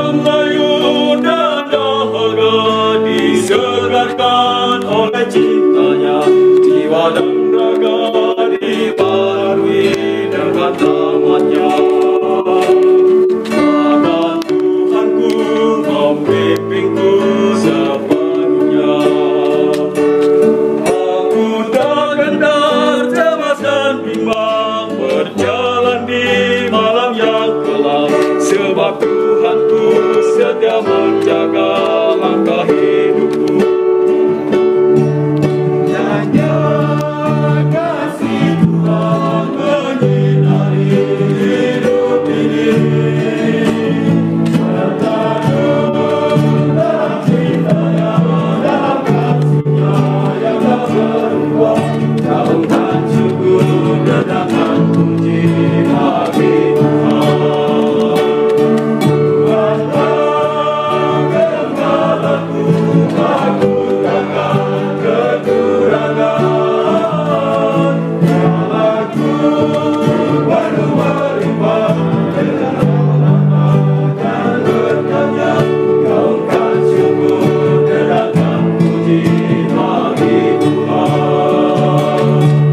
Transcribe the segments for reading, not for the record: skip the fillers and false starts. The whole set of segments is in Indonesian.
layu dan dahaga disegarkan oleh cintanya, jiwa dan raga dibarui dengan rahmatnya. Maka Tuhanku membimbingku sepenuhnya. Aku takkan tercebas dan bimbang berjalan di malam yang gelap, sebab Tuhanku setia menjaga langkah hidupku. Hanya kasih Tuhan menyinari hidup ini, bertanam dalam cintanya, dalam kasihnya yang tak berubah. Gaungkan syukur dan puji bagi Tuhan. Tuhan segalaku, aku takkan kekurangan. Nyalaku baru melimpah dengan rahmat dan berkatnya. Gaungkan syukur dan puji bagi Tuhan.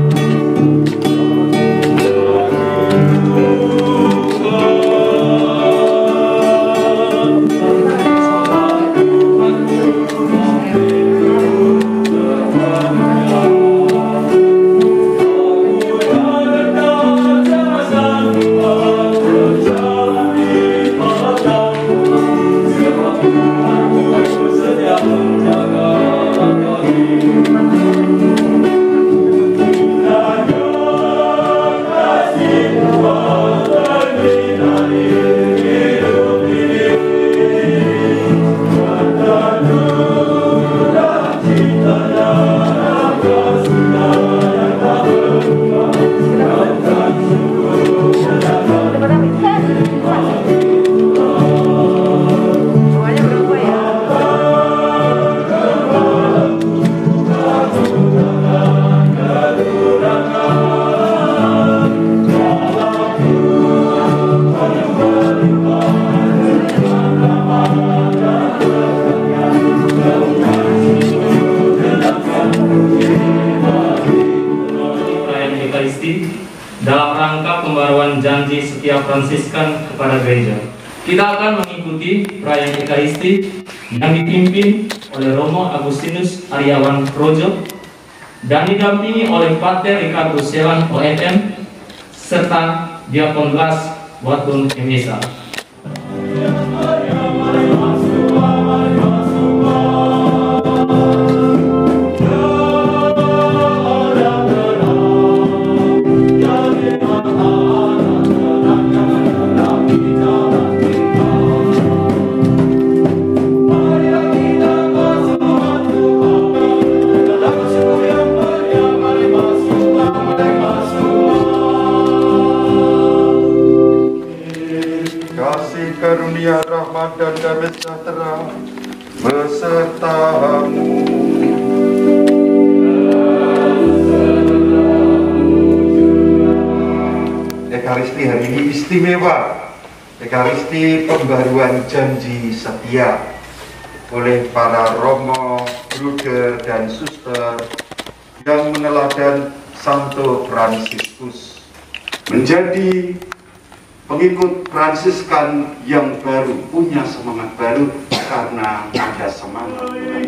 Dalam rangka pembaruan janji setia Fransiskan kepada gereja, kita akan mengikuti perayaan Ekaristi yang dipimpin oleh Romo Agustinus Aryawan Projo dan didampingi oleh Pater Ricardo Selan ONM serta Diakon Blas Watun Emesa. Karunia rahmat dan damai sejahtera besertamu. Ekaristi hari ini istimewa. Ekaristi pembaruan janji setia oleh para romo, bruder dan suster yang meneladan Santo Fransiskus menjadi pengikut Fransiskan yang baru, punya semangat baru karena ada semangat.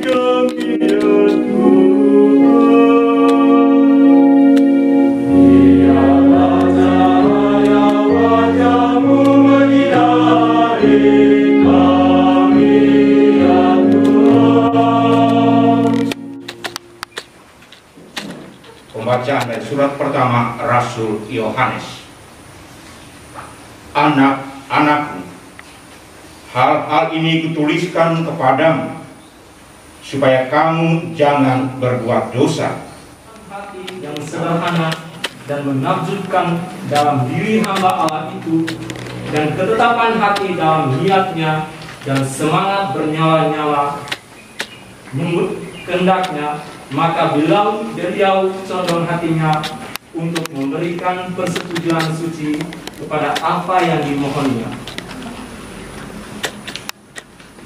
Pembacaan dari surat pertama Rasul Yohanes. Anak-anakku, hal-hal ini kutuliskan kepadamu supaya kamu jangan berbuat dosa. Hati yang sederhana dan menakjubkan dalam diri hamba Allah itu, dan ketetapan hati dalam niatnya dan semangat bernyala-nyala kehendaknya, maka beliau condong hatinya untuk memberikan persetujuan suci kepada apa yang dimohonnya.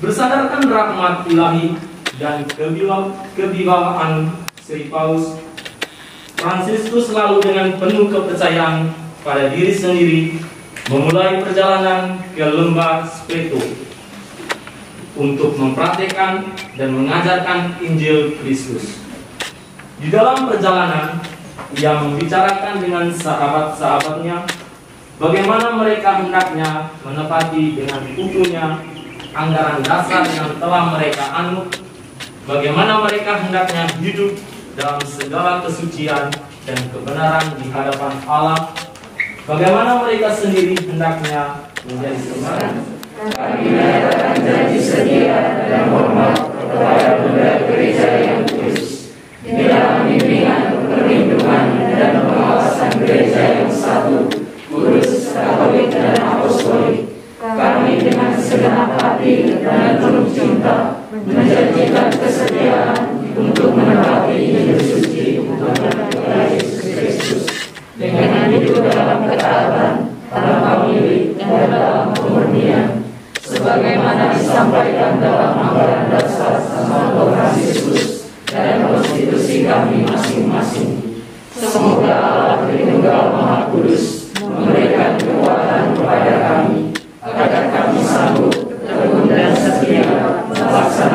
Bersandarkan rahmat ilahi dan kewibawaan Sri Paus, Fransiskus selalu dengan penuh kepercayaan pada diri sendiri memulai perjalanan ke lembah Spoleto untuk mempraktekkan dan mengajarkan Injil Kristus. Di dalam perjalanan, ia membicarakan dengan sahabat-sahabatnya bagaimana mereka hendaknya menepati dengan utuhnya anggaran dasar yang telah mereka anut, bagaimana mereka hendaknya hidup dalam segala kesucian dan kebenaran di hadapan Allah, bagaimana mereka sendiri hendaknya menjadi semangat. Kami menyatakan janji setia dan hormat kepada benda gereja yang kudus, di dalam bimbingan, perlindungan, dan pengawasan gereja yang satu, kudus, katolik, dan apostolik. Kami dengan segenap hati dan penuh cinta menjanjikan kesetiaan untuk menepati hidup suci Tuhan kita Yesus Kristus dengan hidup dalam ketaatan, tanpa milih, dan dalam kemurnian, sebagaimana disampaikan dalam anggaran dasar Santo Fransiskus dan konstitusi kami masing-masing. Semoga Allah Tritunggal Maha Kudus memberikan kekuatan kepada kami agar kami sanggup tekun dan setia melaksanakan